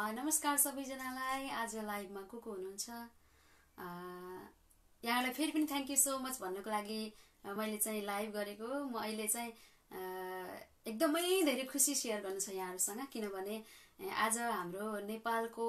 नमस्कार सबैजनालाई। आज लाइभमा को हुनुहुन्छ यहाँलाई फेरि पनि थ्याङ्क यू सो मच भन्नको लागि मैले चाहिँ लाइभ गरेको। म अहिले चाहिँ एकदमै धेरै खुसी सेयर गर्नु छ यहाँहरुसँग, किनभने आज हाम्रो नेपालको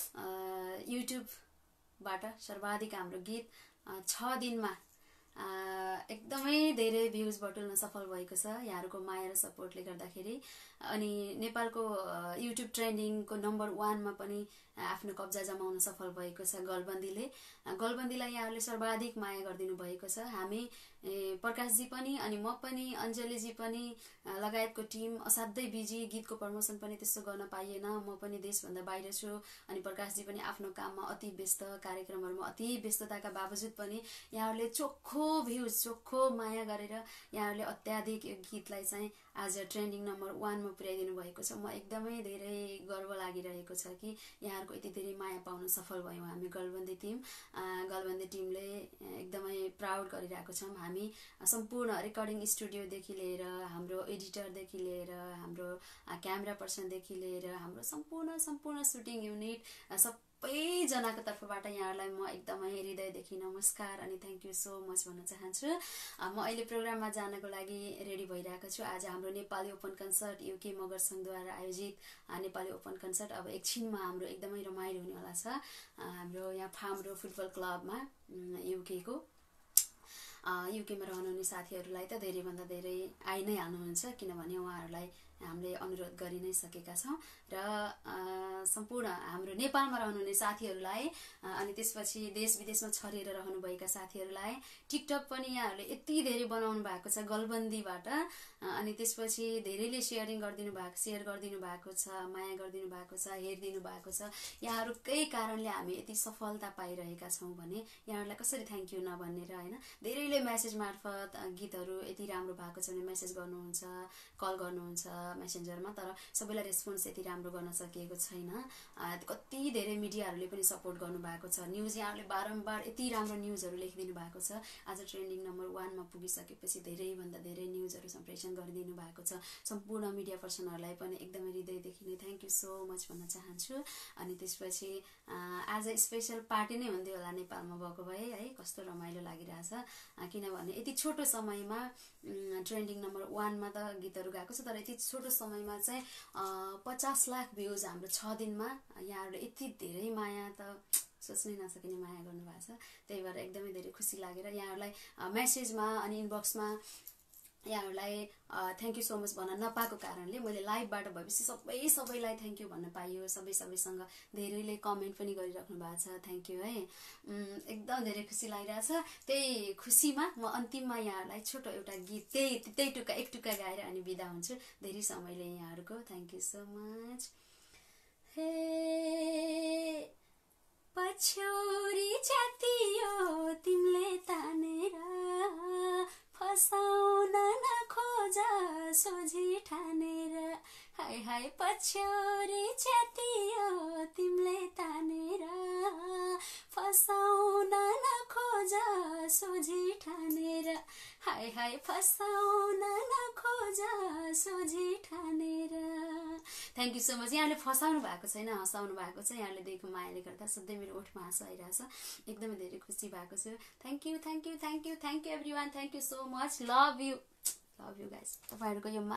युट्युबबाट सर्वाधिक हाम्रो गीत 6 दिनमा एकदमै धेरै भ्युज बटुल्न सफल भएको छ यहाँहरुको माया र सपोर्टले गर्दाखेरि। अनि नेपालको युट्युब ट्रेन्डिङको नम्बर 1 मा पनि आफ्नो कब्जा जमाउन सफल भएको छ गलबन्दीलाई यहाँहरुले सर्वाधिक माया गर्दिनु भएको छ। हामी प्रकाश जी पनि अनि म पनि अञ्जली जी पनि लगायतको टिम असाध्यै बिजी, गीतको प्रमोसन पनि त्यसो गर्न पाइएन। म पनि देशभन्दा बाहिर छु अनि प्रकाश जी पनि आफ्नो काममा अति व्यस्त, कार्यक्रमहरुमा अति व्यस्तताका बावजुद पनि यहाँहरुले चोखो भ्युज, चोखो माया गरेर यहाँहरुले अत्याधिक यो गीतलाई चाहिँ आज ट्रेन्डिङ नम्बर 1 मा पुर्याइदिनु भएको छ। म एकदमै धेरै गर्व लागिरहेको छ कि यहाँहरुको यति धेरै माया पाउन सफल भयौं। हामी गलबन्दी टिमले एकदमै प्राउड गरिरहेको छौं। हामी सम्पूर्ण रेकर्डिङ स्टुडियोदेखि लिएर, हाम्रो एडिटरदेखि लिएर, हाम्रो क्यामेरा पर्सनदेखि लिएर, हाम्रो सम्पूर्ण सुटिङ युनिट सबैजनाको तर्फबाट यहाँहरुलाई म एकदमै हृदयदेखि नमस्कार अनि थ्याङ्क यू सो मच भन्न चाहन्छु। म अहिले प्रोग्राममा जानको लागि रेडी भइरहेको छु। आज हाम्रो Nepali open concert UK Magar संघद्वारा आयोजित नेपाली ओपन कन्सर्ट अब एकछिनमा हाम्रो एकदमै रमाइलो हुनेवाला छ हाम्रो यहाँ फार्म फुटबल क्लबमा। युकेमा रहनुहुने साथीहरुलाई त धेरैभन्दा धेरै आइ नै हाल्नुहुन्छ, किनभने उहाँहरुलाई हामीले अनुरोध गरि नै सकेका छौं। र सम्पूर्ण हाम्रो नेपालमा रहनुहुने साथीहरुलाई अनि त्यसपछि देश विदेशमा छरिएर रहनुभएका साथीहरुलाई टिकटक पनि यहाँहरुले यति धेरै बनाउनु भएको छ गलबन्दीबाट। अनि त्यसपछि धेरैले सेयर गरिदिनु भएको छ, माया गरिदिनु भएको छ, हेरिदिनु भएको छ। यहाँहरुकै कारणले हामी यति सफलता पाइरहेका छौं भने यहाँहरुलाई कसरी थ्याङ्क यू नभन्ने र हैन। धेरैले मेसेज मार्फत गीतहरु यति राम्रो भएको छ भने मेसेज गर्नुहुन्छ, कल गर्नुहुन्छ मेसेन्जरमा, तर सबैलाई रेस्पोन्स यति राम्रो गर्न सकिएको छैन। कति धेरै मिडियाहरुले पनि सपोर्ट गर्नु भएको छ। न्यूज यहाँहरुले बारम्बार यति राम्रो न्यूजहरु लेखिदिनु भएको छ। आज ट्रेन्डिङ नम्बर 1 मा पुगिसकेपछि धेरै भन्दा धेरै न्यूजहरु सम्प्रेषण गरिदिनु भएको छ। सम्पूर्ण मिडिया पर्सनहरुलाई पनि एकदमै हृदयदेखि नै थ्याङ्क यू सो मच भन्न चाहन्छु। अनि त्यसपछि आज स्पेशल पार्टी नै हुन्थ्यो होला नेपालमा भएको भए है, कस्तो रमाइलो लागिरहेछ। किनभने यति छोटो समयमा ट्रेन्डिङ नम्बर 1 मा त गीतहरु गएको छ, तर यति छोटो समयमा चाहिँ 50 लाख भ्युज हाम्रो 6 दिनमा। यहाँहरुले यति धेरै माया त सोच्नै नसकिने माया गर्नुभएको छ। त्यही भएर एकदमै धेरै खुसी लागेर यहाँहरुलाई मेसेजमा अनि इनबक्समा यहाँहरुलाई थ्याङ्क यू सो मच भन्न नपाएको कारणले मैले लाइभबाट भएपछि सबैलाई थ्याङ्क यू भन्न पाइयो। सबैसँग धेरैले कमेन्ट पनि गरिराख्नु भएको छ, थ्याङ्क यू है। एकदम धेरै खुसी लागिरहेछ। त्यही खुसीमा म अन्तिममा यहाँहरुलाई छोटो एउटा गीत त्यही एक टुक्का गाएर अनि बिदा हुन्छु। धेरै समयले यहाँहरुको थ्याङ्क यू सो मच। हे पछौरी जातियो तिमीले तानेर फसाउन नखोज सोझी ठानेर। हाय हाय पछौरी जातियो तिमीले तानेर फसाउन नखोज सोझी ठानेर। हाय हाय फसाउन नखोज सोझी ठानेर। Thank you so much. यहाँले फसाउनु भएको छैन, हँसाउनु भएको छ। यहाँले दिएको मायाले गर्दा सधैँ मेरो ओठमा हाँसो आइरहेछ। एकदमै धेरै खुसी भएको छु। Thank you everyone, thank you so much. Love you guys. तपाईहरुको यो